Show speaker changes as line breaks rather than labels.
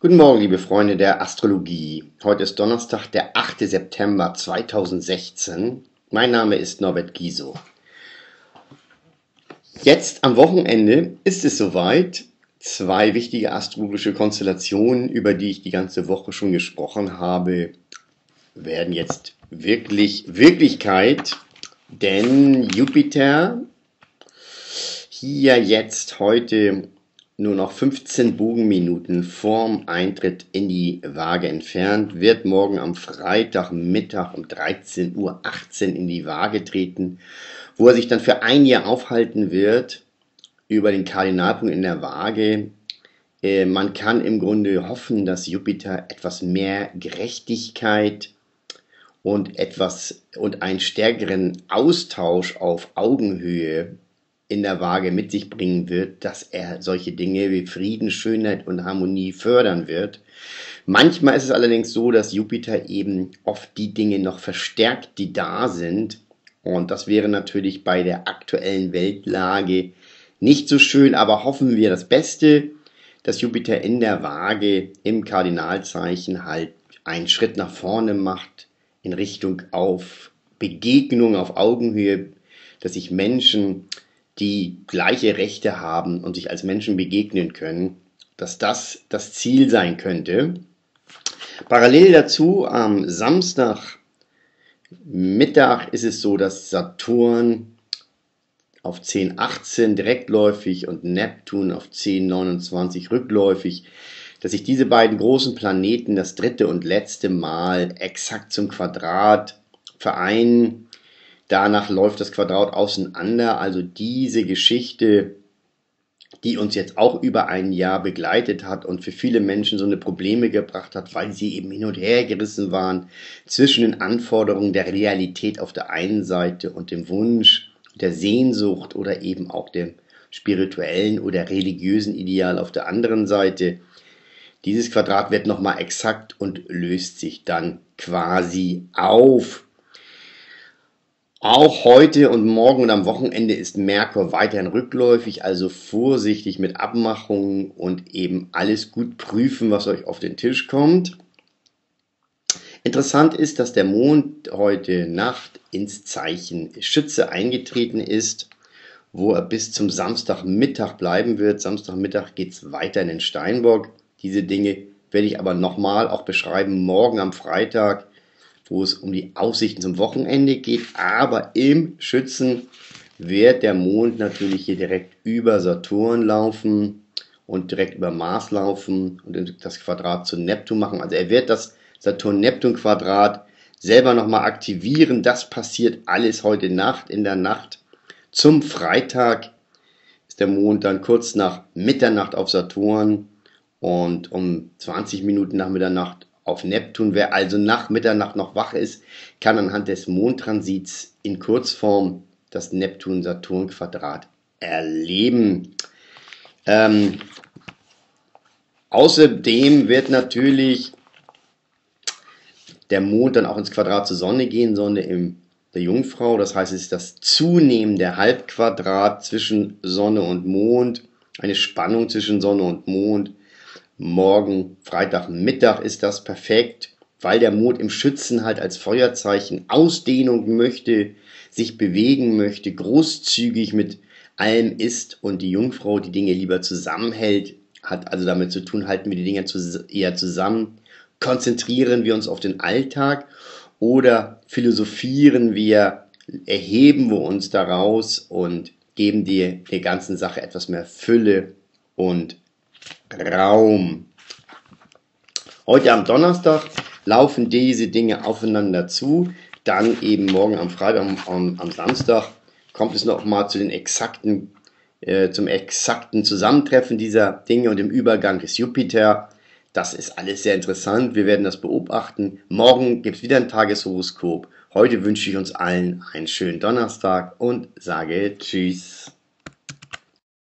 Guten Morgen, liebe Freunde der Astrologie. Heute ist Donnerstag, der 8. September 2016. Mein Name ist Norbert Giso. Jetzt am Wochenende ist es soweit. Zwei wichtige astrologische Konstellationen, über die ich die ganze Woche schon gesprochen habe, werden jetzt wirklich Wirklichkeit. Denn Jupiter, hier jetzt heute nur noch 15 Bogenminuten vorm Eintritt in die Waage entfernt, wird morgen am Freitagmittag um 13:18 Uhr in die Waage treten, wo er sich dann für ein Jahr aufhalten wird über den Kardinalpunkt in der Waage. Man kann im Grunde hoffen, dass Jupiter etwas mehr Gerechtigkeit und einen stärkeren Austausch auf Augenhöhe in der Waage mit sich bringen wird, dass er solche Dinge wie Frieden, Schönheit und Harmonie fördern wird. Manchmal ist es allerdings so, dass Jupiter eben oft die Dinge noch verstärkt, die da sind. Und das wäre natürlich bei der aktuellen Weltlage nicht so schön, aber hoffen wir das Beste, dass Jupiter in der Waage im Kardinalzeichen halt einen Schritt nach vorne macht in Richtung auf Begegnung auf Augenhöhe, dass sich Menschen, die gleiche Rechte haben und sich als Menschen begegnen können, dass das das Ziel sein könnte. Parallel dazu am Samstagmittag ist es so, dass Saturn auf 10,18 direktläufig und Neptun auf 10,29 rückläufig, dass sich diese beiden großen Planeten das dritte und letzte Mal exakt zum Quadrat vereinen. Danach läuft das Quadrat auseinander, also diese Geschichte, die uns jetzt auch über ein Jahr begleitet hat und für viele Menschen so eine Probleme gebracht hat, weil sie eben hin und her gerissen waren zwischen den Anforderungen der Realität auf der einen Seite und dem Wunsch, der Sehnsucht oder eben auch dem spirituellen oder religiösen Ideal auf der anderen Seite. Dieses Quadrat wird nochmal exakt und löst sich dann quasi auf. Auch heute und morgen und am Wochenende ist Merkur weiterhin rückläufig, also vorsichtig mit Abmachungen und eben alles gut prüfen, was euch auf den Tisch kommt. Interessant ist, dass der Mond heute Nacht ins Zeichen Schütze eingetreten ist, wo er bis zum Samstagmittag bleiben wird. Samstagmittag geht es weiter in den Steinbock. Diese Dinge werde ich aber nochmal auch beschreiben morgen am Freitag, wo es um die Aussichten zum Wochenende geht, aber im Schützen wird der Mond natürlich hier direkt über Saturn laufen und direkt über Mars laufen und das Quadrat zu Neptun machen. Also er wird das Saturn-Neptun-Quadrat selber nochmal aktivieren. Das passiert alles heute Nacht, in der Nacht zum Freitag ist der Mond dann kurz nach Mitternacht auf Saturn und um 20 Minuten nach Mitternacht auf Neptun. Wer also nach Mitternacht noch wach ist, kann anhand des Mondtransits in Kurzform das Neptun-Saturn-Quadrat erleben. Außerdem wird natürlich der Mond dann auch ins Quadrat zur Sonne gehen, Sonne in der Jungfrau. Das heißt, es ist das zunehmende Halbquadrat zwischen Sonne und Mond, eine Spannung zwischen Sonne und Mond. Morgen, Freitagmittag ist das perfekt, weil der Mond im Schützen halt als Feuerzeichen Ausdehnung möchte, sich bewegen möchte, großzügig mit allem ist und die Jungfrau die Dinge lieber zusammenhält, hat also damit zu tun, halten wir die Dinge eher zusammen, konzentrieren wir uns auf den Alltag oder philosophieren wir, erheben wir uns daraus und geben der ganzen Sache etwas mehr Fülle und Raum. Heute am Donnerstag laufen diese Dinge aufeinander zu. Dann eben morgen am Freitag, am Samstag kommt es nochmal zum exakten Zusammentreffen dieser Dinge und dem Übergang des Jupiter. Das ist alles sehr interessant. Wir werden das beobachten. Morgen gibt es wieder ein Tageshoroskop. Heute wünsche ich uns allen einen schönen Donnerstag und sage Tschüss.